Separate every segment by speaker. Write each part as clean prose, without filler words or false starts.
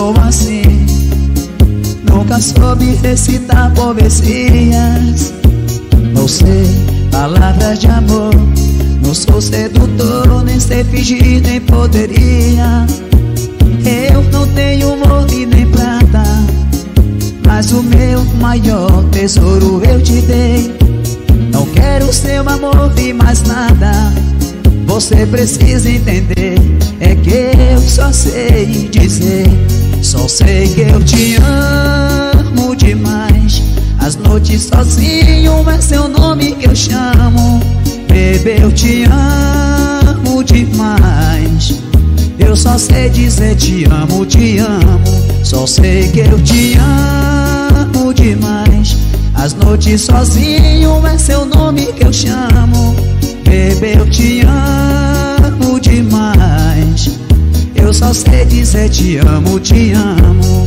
Speaker 1: sou assim. Nunca soube recitar poesias. Não sei palavras de amor. Não sou sedutor, nem sei fingir, nem poderia. Eu não tenho ouro e nem prata, mas o meu maior tesouro eu te dei. Não quero seu amor e mais nada. Você precisa entender, é que eu só sei dizer. Só sei que eu te amo demais. As noites sozinho é seu nome que eu chamo. Bebê, eu te amo demais. Eu só sei dizer te amo, te amo. Só sei que eu te amo demais. As noites sozinho é seu nome que eu chamo. Bebê, eu te amo demais. Eu só sei dizer te amo, te amo.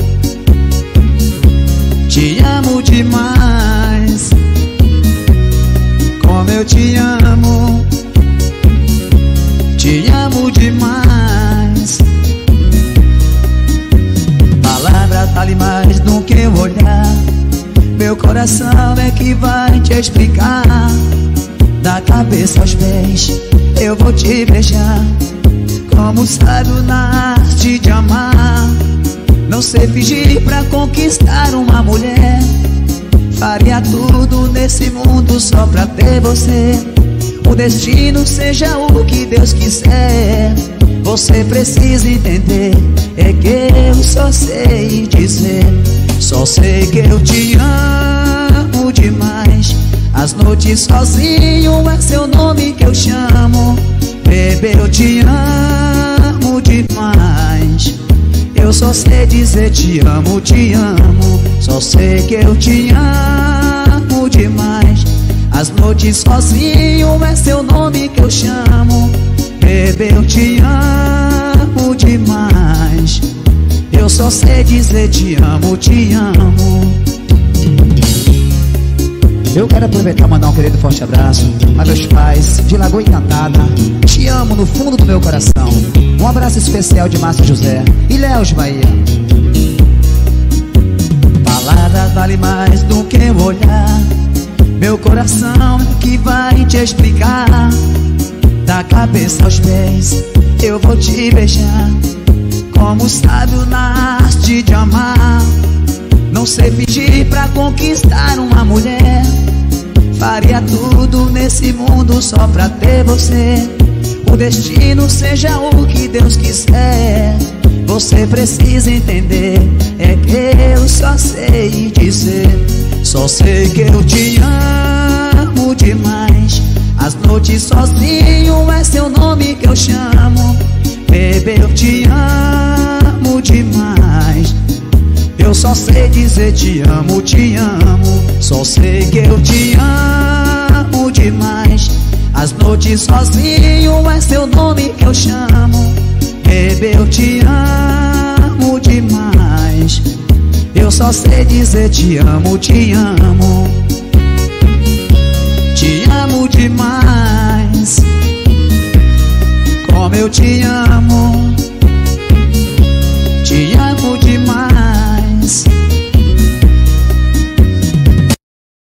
Speaker 1: Te amo demais. Como eu te amo. Te amo demais. Palavras valem mais do que o olhar. Meu coração é que vai te explicar. Da cabeça aos pés eu vou te beijar. Como sábio na arte de amar. Não sei fingir pra conquistar uma mulher. Faria tudo nesse mundo só pra ter você. O destino seja o que Deus quiser. Você precisa entender, é que eu só sei dizer. Só sei que eu te amo demais. As noites sozinho é seu nome que eu chamo. Bebê, eu te amo demais. Eu só sei dizer te amo, te amo. Só sei que eu te amo demais. As noites sozinho é seu nome que eu chamo. Bebê, eu te amo demais. Eu só sei dizer te amo, te amo. Eu quero aproveitar e mandar um querido forte abraço a meus pais de Lagoa Encantada. Te amo no fundo do meu coração. Um abraço especial de Márcio José e Léo de Bahia. Palavras valem mais do que o olhar. Meu coração é que vai te explicar. Da cabeça aos pés eu vou te beijar. Como sábio na arte de amar. Não sei fingir pra conquistar uma mulher. Faria tudo nesse mundo só pra ter você. O destino seja o que Deus quiser. Você precisa entender, é que eu só sei dizer. Só sei que eu te amo demais. As noites sozinho é seu nome que eu chamo. Bebê, eu te amo demais. Eu só sei dizer te amo, te amo. Só sei que eu te amo demais. As noites sozinho é seu nome que eu chamo. Bebê, eu te amo demais. Eu só sei dizer te amo, te amo. Te amo demais. Como eu te amo.